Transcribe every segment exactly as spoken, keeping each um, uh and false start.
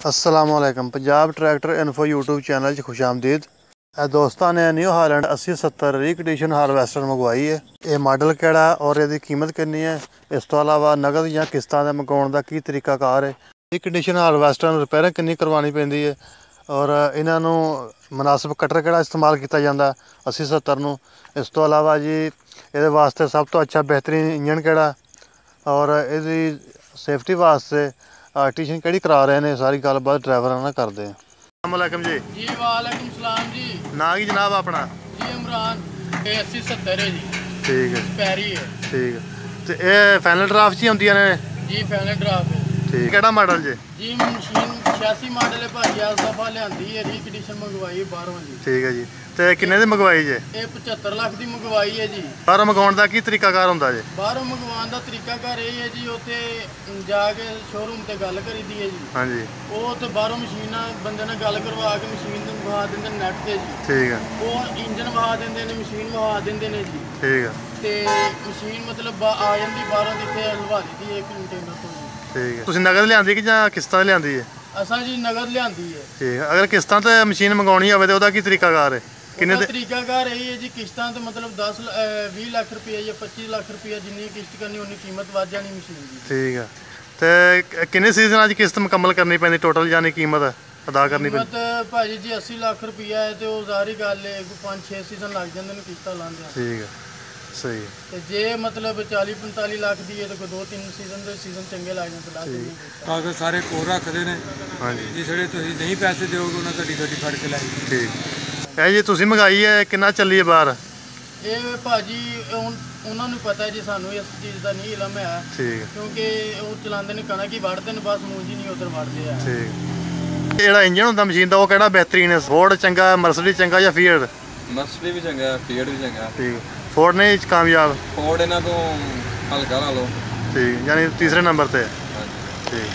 अस्सलामुअलैकुम। Punjab tractor info YouTube channel च खुश आमदीद। दोस्तों ने न्यू हालैंड अस्सी सत्तर रीकंडीशन हारवैस्टर मंगवाई है। ये मॉडल केड़ा और ये कीमत कितनी है, इस तो अलावा नगद या किस्तां दे मंगाउण दा की तरीकाकार है, रीकंडीशन हारवैस्टर रिपेयरिंग कितनी करवानी पैंदी है और इन्हों मुनासिब कटर केड़ा इस्तेमाल किया जाता अस्सी सत्तर नूं। इस तो अलावा जी ये वास्ते सब तो अच्छा बेहतरीन इंजन केड़ा और इसकी सेफ्टी वास्ते आर्टिशन केड़ी करा रहे हैं, सारी गलबात ड्राइवर ना करते हैं। अस्सलामुअलैकुम जी। जी वालेकुम सलाम जी। ना की जनाब अपना? जी इमरान। ये अस्सी सत्तर है जी। ठीक है, पैरी है। ठीक है। तो ये फाइनल ड्राफ्ट ही होंदियां ने? जी फाइनल ड्राफ्ट है। ठीक। केड़ा मॉडल जी? जी मशीन छियासी मॉडल है भाजी, आज दफा लियांदी है, रीकंडीशन मंगवाई बाहरों जी। ठीक है जी। तो किन्ने दी मंगवाई जे? ये पचहत्तर लाख की मंगवाई है जी। बाहरों मंगवाउण दा की तरीकाकार हुंदा जी? बाहरों मंगवाउण दा तरीकाकार ये है जी, उत्थे जाके शोरूम ते गल करी दी है जी। हाँ जी। वो उत्थे बाहरों मशीन बंदे ने गल करवा के मशीन वहा देंगे नैट ते जी। ठीक है। वो इंजन वहा देंगे ने, मशीन वहा देंगे ने जी। ठीक है। ते मशीन मतलब आ जाती बाहरों जिथे हलवा दी है एक कंटेनर तो जी। ठीक है। तुसीं नगद लियांदी कि जां किस्तां लियांदी है? असा जी नगद लियांदी है। ठीक है। अगर किस्तां ते मशीन मंगाउणी होवे ते ओहदा की तरीकाकार है? किन्ने दे तरीकाकार यही है जी, किस्तां तो मतलब दस भी लाख रुपये या पच्चीस लाख रुपये जिन्नी किस्त करनी उन्नी कीमत वध जानी मशीन की। ठीक है। तो किन्ने सीजन की किस्त मुकम्मल करनी पैंदी टोटल, यानी कीमत अदा करनी पैंदी? कीमत भाजी जी अस्सी लाख रुपया है तो जारी गल है पाँच छे सीजन लग जाते हैं किस्तां लांदे। ठीक है, सही है। ते जे मतलब चाली पंताली लाख दी है तो कोई दो तीन सीजन दे सीजन चंगे लग जाते दस। कागज सारे कोल रखते हैं। हाँ जी। जिसले तुसीं नहीं पैसे दोगे उन्हें गड्डी गड्डी फड़ के लाई। ठीक है जी। तुसीं मंगाई है किन्ना चली है बाहर? ये भाजी उन्होंने पता है जी, सानू इस चीज़ का नहीं इलम है। ठीक है। क्योंकि वो चलाते हैं कणक ही वढ़ते हैं, बस मूंजी नहीं उधर वढ़ते हैं। ठीक। ਜਿਹੜਾ ਇੰਜਨ ਹੁੰਦਾ ਮਸ਼ੀਨ ਦਾ ਉਹ ਕਿਹੜਾ ਬਿਹਤਰੀਨ ਹੈ, ਫੋਰਡ ਚੰਗਾ, ਮਰਸੀਡੀਜ਼ ਚੰਗਾ ਜਾਂ ਫੀਅਟ? ਮਰਸੀਡੀਜ਼ ਵੀ ਚੰਗਾ, ਫੀਅਟ ਵੀ ਚੰਗਾ। ਠੀਕ। ਫੋਰਡ ਨੇ ਕਾਮਯਾਬ? ਫੋਰਡ ਇਹਨਾਂ ਤੋਂ ਹਲਕਾ ਲਾ ਲਓ। ਠੀਕ, ਯਾਨੀ ਤੀਸਰੇ ਨੰਬਰ ਤੇ। ਠੀਕ।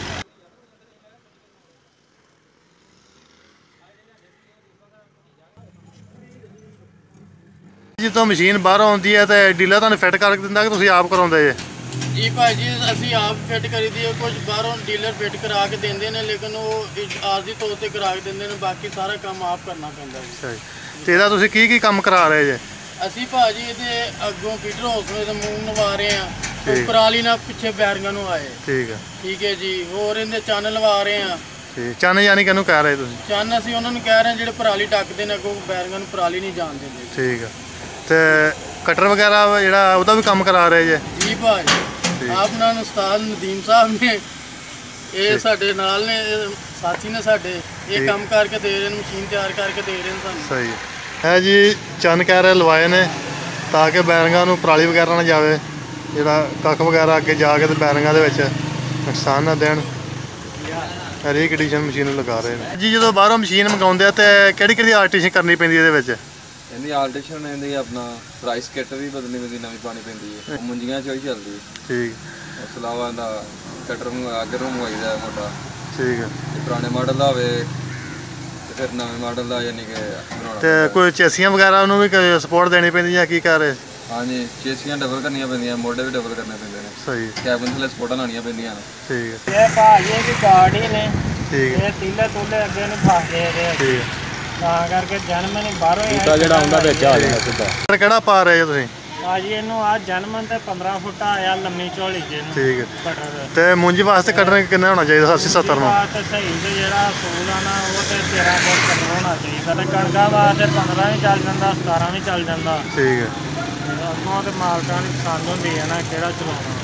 ਜਦੋਂ ਮਸ਼ੀਨ ਬਾਹਰੋਂ ਆਉਂਦੀ ਹੈ ਤੇ ਡੀਲਰ ਤੁਹਾਨੂੰ ਫਿੱਟ ਕਰਕੇ ਦਿੰਦਾ ਕਿ ਤੁਸੀਂ ਆਪ ਕਰਾਉਂਦੇ ਜੇ? जी भाजी असी आप फिट करी दी है, कुछ बाहरों डीलर फिट करा के देंगे ने, लेकिन वो आरजी तौर पर करा के देंगे ने, बाकी सारा काम आप करना पैंदा है। अच्छा जी। तो ਇਹਦਾ ਤੁਸੀਂ ਕੀ ਕੀ ਕੰਮ ਕਰਾ ਰਹੇ ਜੇ? ਅਸੀਂ ਭਾਜੀ ਇਹਦੇ ਅੱਗੋਂ ਫੀਡਰ ਹੌਸਲੇ ਦੇ ਮੂੰਹ ਨਵਾ ਰਹੇ ਆ, ਪਰਾਲੀ ਨਾਲ ਪਿੱਛੇ ਬੈਰਿੰਗਾਂ ਨੂੰ ਆਏ। ਠੀਕ ਹੈ। ਠੀਕ ਹੈ ਜੀ। ਹੋਰ ਇਹਦੇ ਚੰਨ ਲਵਾ ਰਹੇ ਆ। ਠੀਕ। ਚੰਨ ਯਾਨੀ ਕਿਹਨੂੰ ਕਹਿ ਰਹੇ ਤੁਸੀਂ? ਚੰਨ ਅਸੀਂ ਉਹਨਾਂ ਨੂੰ ਕਹਿ ਰਹੇ ਜਿਹੜੇ ਪਰਾਲੀ ਟੱਕਦੇ ਨੇ, ਅੱਗੋਂ ਬੈਰਿੰਗਾਂ ਨੂੰ ਪਰਾਲੀ ਨਹੀਂ ਜਾਣ ਦਿੰਦੇ। ਠੀਕ ਹੈ। ਤੇ ਕਟਰ ਵਗੈਰਾ ਜਿਹੜਾ ਉਹਦਾ ਵੀ ਕੰਮ ਕਰਾ ਰਹੇ ਜੇ? ਜੀ ਭਾਜੀ ਆਪਣਾ ਉਸਤਾਦ ਨਦੀਮ ਸਾਹਿਬ ਨੇ, ਇਹ ਸਾਡੇ ਨਾਲ ਨੇ, ਸਾਥੀ ਨੇ ਸਾਡੇ, ਇਹ ਕੰਮ ਕਰਕੇ ਦੇ ਰਹੇ ਨੇ, ਮਸ਼ੀਨ ਤਿਆਰ ਕਰਕੇ ਦੇ ਰਹੇ ਨੇ ਸਾਨੂੰ। ਸਹੀ ਹੈ ਜੀ। ਚੰਨ ਕਹਿ ਰਹੇ ਲਵਾਏ ਨੇ ਤਾਂ ਕਿ ਬੈਰਿੰਗਾਂ ਨੂੰ ਪਰਾਲੀ ਵਗੈਰਾ ਨਾ ਜਾਵੇ, ਜਿਹੜਾ ਕੱਖ ਵਗੈਰਾ ਅੱਗੇ ਜਾ ਕੇ ਤੇ ਬੈਰਿੰਗਾਂ ਦੇ ਵਿੱਚ ਨੁਕਸਾਨ ਨਾ ਦੇਣ। ਰੀਕੰਡੀਸ਼ਨ ਮਸ਼ੀਨ ਨੂੰ ਲਗਾ ਰਹੇ ਨੇ ਜੀ। ਜਦੋਂ ਬਾਹਰੋਂ ਮਸ਼ੀਨ ਮੰਗਾਉਂਦੇ ਆ ਤੇ ਕਿਹੜੀ ਕਿਹੜੀ ਆਰਟੀਸ਼ਨ ਕਰਨੀ ਪੈਂਦੀ ਇਹਦੇ ਵਿੱਚ? ਇਹਦੀ ਆਲਟੇਸ਼ਨ ਇਹਦੀ ਆਪਣਾ ਪ੍ਰਾਈਸ ਕਿੱਟ ਵੀ ਬਦਲਣੀ ਪੈਂਦੀ, ਨਵੀਂ ਪਾਣੀ ਪੈਂਦੀ ਹੈ, ਮੁੰਜੀਆਂ ਚ ਹੀ ਚੱਲਦੀ ਹੈ। ਠੀਕ। ਉਸ ਤੋਂ ਇਲਾਵਾ ਇਹਦਾ ਕਟਰ ਅੱਗੇ ਨੂੰ ਮੰਗਵਾਈਦਾ ਮੋਟਾ। ਠੀਕ ਹੈ। ਪੁਰਾਣੇ ਮਾਡਲ ਦਾ ਹੋਵੇ ਤੇ ਫਿਰ ਨਵੇਂ ਮਾਡਲ ਦਾ ਯਾਨੀ ਕਿ ਬਣਾਉਣਾ। ਤੇ ਕੋਈ ਚੇਸੀਆਂ ਵਗੈਰਾ ਉਹਨੂੰ ਵੀ ਸਪੋਰਟ ਦੇਣੀ ਪੈਂਦੀ ਜਾਂ ਕੀ ਕਰ ਰਹੇ? ਹਾਂਜੀ, ਚੇਸੀਆਂ ਡਬਲ ਕਰਨੀਆਂ ਪੈਂਦੀਆਂ, ਮੋਢੇ ਵੀ ਡਬਲ ਕਰਨੇ ਪੈਂਦੇ ਨੇ। ਸਹੀ। ਕੈਬਨ ਥੱਲੇ ਸਪੋਰਟਾਂ ਲਾਉਣੀਆਂ ਪੈਂਦੀਆਂ ਨੇ। ਠੀਕ ਹੈ। ਇਹ ਭਾਜੀ ਦੀ ਗਾੜੀ ਨੇ। ਠੀਕ ਹੈ। ਇਹ ਤੀਲੇ ਤੁਲੇ ਅੱਗੇ ਨੂੰ ਫਸਦੇ ਇਹਦੇ। ਠੀਕ ਹੈ। ਤਾਂ ਕਰਕੇ ਜਨਮ ਨੇ ਬਾਹਰੋਂ ਹੀ ਜਿਹੜਾ ਆਉਂਦਾ ਵਿੱਚ ਆ ਜਾਂਦਾ ਸਿੱਧਾ। ਕਿਹੜਾ ਪਾ ਰਹੇ ਤੁਸੀਂ? ਭਾਜੀ ਇਹਨੂੰ ਆ ਜਨਮ ਤੇ ਪੰਦਰਾਂ ਫੁੱਟ ਆਇਆ ਲੰਮੀ ਝੋਲੀ ਜੇ ਨੂੰ। ਠੀਕ ਹੈ। ਕਟਰ ਤੇ ਮੁੰਜੀ ਵਾਸਤੇ ਕਟਰ ਕਿੰਨਾ ਹੋਣਾ ਚਾਹੀਦਾ ਅੱਸੀ ਸੱਤਰ ਨੂੰ? ਤੇ ਸਹੀ ਤੇ ਜਿਹੜਾ ਸੂਲ ਆ ਨਾ ਉਹ ਤੇ ਤੇਰਾਂ ਫੁੱਟ ਕਟਰ ਹੋਣਾ ਚਾਹੀਦਾ। ਤੇ ਕਣਕਾਂ ਵਾਸਤੇ ਪੰਦਰਾਂ ਵੀ ਚੱਲ ਜਾਂਦਾ, ਸਤਾਰਾਂ ਵੀ ਚੱਲ ਜਾਂਦਾ। ਠੀਕ ਹੈ। ਅੱਗੋਂ ਤੇ ਮਾਲਕਾਂ ਨੂੰ ਪਸੰਦ ਹੁੰਦੀ ਹੈ ਨਾ ਕਿਹੜਾ ਚਲਾਉਣਾ।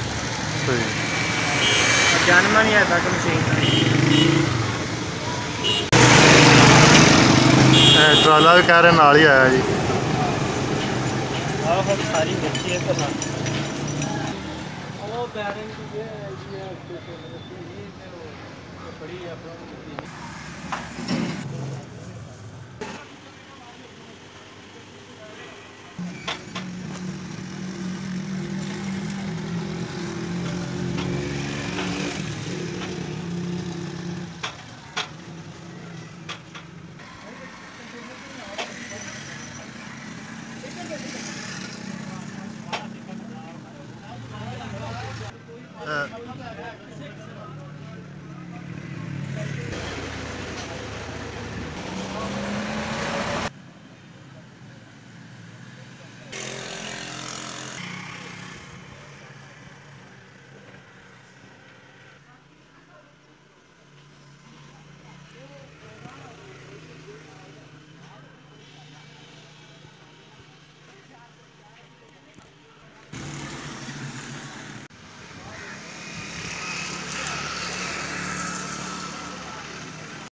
ਸਹੀ। ਜਨਮ ਨਹੀਂ ਹੈ ਤੱਕ ਮਸ਼ੀਨ ਟਰਾਲਾ ਵੀ ਕਹਿ ਰਹੇ ਨਾਲ ਹੀ ਆਇਆ ਜੀ। ਆਹ ਫਿਰ ਸਾਰੀ ਦੇਖੀ ਹੈ ਤਾਂ ਉਹ ਬੈਰਿੰਗ ਦੀ ਹੈ ਜੀ, ਇਹ ਬੜੀ ਆਪਣਾ